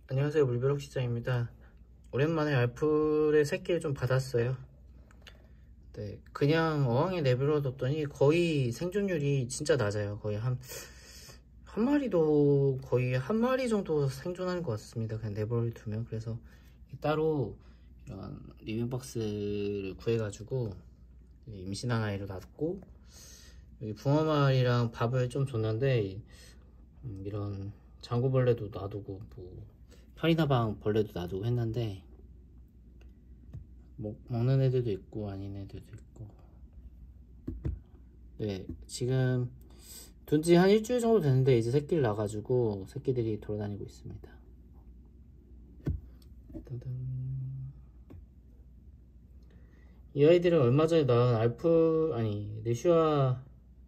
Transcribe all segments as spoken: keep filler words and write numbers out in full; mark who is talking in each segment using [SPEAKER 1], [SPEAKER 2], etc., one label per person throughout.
[SPEAKER 1] 안녕하세요, 물벼룩 시장입니다. 오랜만에 알풀의 새끼를 좀 받았어요. 네, 그냥 어항에 내버려뒀더니 거의 생존율이 진짜 낮아요. 거의 한, 한 마리도 거의 한 마리 정도 생존하는 것 같습니다. 그냥 내버려두면. 그래서 따로 이런 리빙박스를 구해가지고 임신한 아이를 놔뒀고, 여기 붕어말이랑 밥을 좀 줬는데, 음, 이런 장구벌레도 놔두고, 뭐 파리나방 벌레도 놔두고 했는데 먹, 먹는 애들도 있고 아닌 애들도 있고. 네, 지금 둔지 한 일주일 정도 됐는데 이제 새끼를 낳아가지고 새끼들이 돌아다니고 있습니다. 이 아이들은 얼마 전에 낳은 알프 아니 네슈아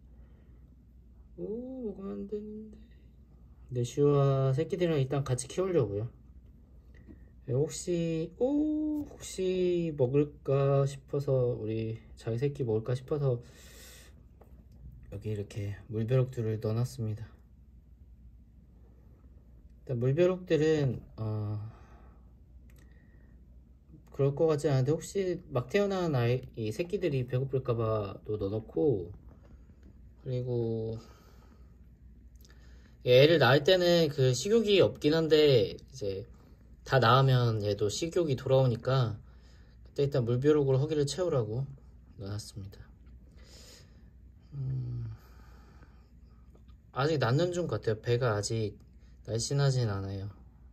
[SPEAKER 1] 오 먹으면 안 되는데 네슈아 새끼들이랑 일단 같이 키우려고요. 혹시 오 혹시 먹을까 싶어서, 우리 자기 새끼 먹을까 싶어서 여기 이렇게 물벼룩들을 넣어놨습니다. 일단 물벼룩들은 어 그럴 것 같지 않은데, 혹시 막 태어난 아이 이 새끼들이 배고플까봐 또 넣어놓고, 그리고 애를 낳을 때는 그 식욕이 없긴 한데 이제 다 낳으면 얘도 식욕이 돌아오니까 그때 일단 물벼룩으로 허기를 채우라고 넣어놨습니다. 음, 아직 낳는 중 같아요. 배가 아직 날씬하진 않아요.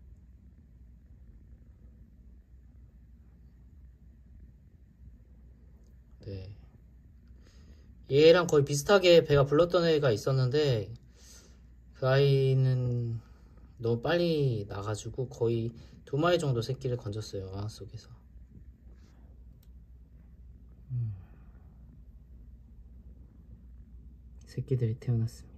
[SPEAKER 1] 네, 얘랑 거의 비슷하게 배가 불렀던 애가 있었는데 그 아이는 너무 빨리 나가지고 거의 두 마리 정도 새끼를 건졌어요, 어항 속에서. 음. 새끼들이 태어났습니다.